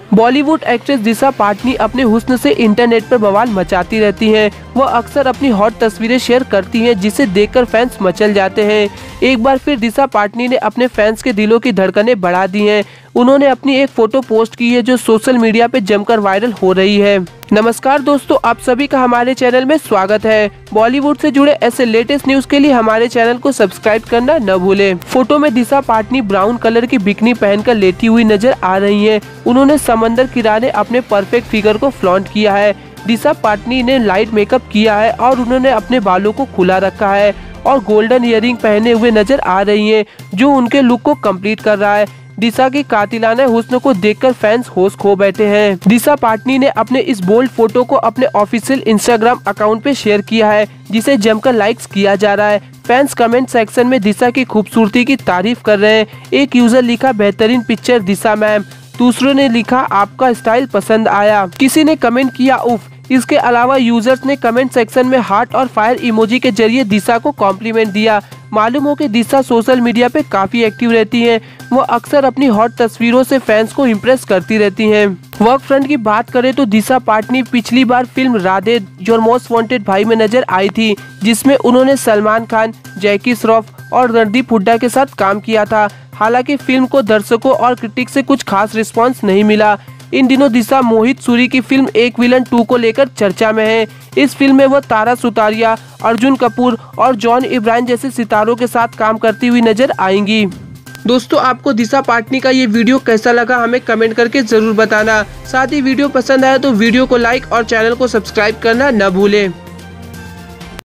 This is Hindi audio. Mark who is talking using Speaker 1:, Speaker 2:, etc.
Speaker 1: बॉलीवुड एक्ट्रेस दिशा पाटनी अपने हुस्न से इंटरनेट पर बवाल मचाती रहती हैं। वह अक्सर अपनी हॉट तस्वीरें शेयर करती हैं जिसे देखकर फैंस मचल जाते हैं। एक बार फिर दिशा पाटनी ने अपने फैंस के दिलों की धड़कनें बढ़ा दी हैं। उन्होंने अपनी एक फोटो पोस्ट की है जो सोशल मीडिया पे जमकर वायरल हो रही है। नमस्कार दोस्तों, आप सभी का हमारे चैनल में स्वागत है। बॉलीवुड से जुड़े ऐसे लेटेस्ट न्यूज के लिए हमारे चैनल को सब्सक्राइब करना न भूलें। फोटो में दिशा पाटनी ब्राउन कलर की बिकनी पहनकर लेटी हुई नजर आ रही हैं। उन्होंने समंदर किनारे अपने परफेक्ट फिगर को फ्लॉन्ट किया है। दिशा पाटनी ने लाइट मेकअप किया है और उन्होंने अपने बालों को खुला रखा है और गोल्डन ईयरिंग पहने हुए नजर आ रही हैं, जो उनके लुक को कंप्लीट कर रहा है। दिशा की कातिलाना हुस्न को देखकर फैंस होश खो बैठे हैं। दिशा पाटनी ने अपने इस बोल्ड फोटो को अपने ऑफिशियल इंस्टाग्राम अकाउंट पे शेयर किया है, जिसे जमकर लाइक्स किया जा रहा है। फैंस कमेंट सेक्शन में दिशा की खूबसूरती की तारीफ कर रहे हैं। एक यूजर लिखा, बेहतरीन पिक्चर दिशा मैम। दूसरों ने लिखा, आपका स्टाइल पसंद आया। किसी ने कमेंट किया, उफ। इसके अलावा यूजर्स ने कमेंट सेक्शन में हार्ट और फायर इमोजी के जरिए दिशा को कॉम्प्लीमेंट दिया। मालूम हो कि दिशा सोशल मीडिया पे काफी एक्टिव रहती हैं। वो अक्सर अपनी हॉट तस्वीरों से फैंस को इम्प्रेस करती रहती हैं। वर्क फ्रंट की बात करें तो दिशा पाटनी पिछली बार film Radhe your most wanted Bhai में नजर आई थी, जिसमें उन्होंने सलमान खान, जैकी श्रॉफ और रणदीप हुड्डा के साथ काम किया था। हालांकि फिल्म को दर्शकों और क्रिटिक से कुछ खास रिस्पॉन्स नहीं मिला। इन दिनों दिशा मोहित सूरी की फिल्म एक विलन 2 को लेकर चर्चा में है। इस फिल्म में वह तारा सुतारिया, अर्जुन कपूर और जॉन इब्राहिम जैसे सितारों के साथ काम करती हुई नजर आएंगी। दोस्तों, आपको दिशा पाटनी का ये वीडियो कैसा लगा हमें कमेंट करके जरूर बताना। साथ ही वीडियो पसंद आया तो वीडियो को लाइक और चैनल को सब्सक्राइब करना न भूलें।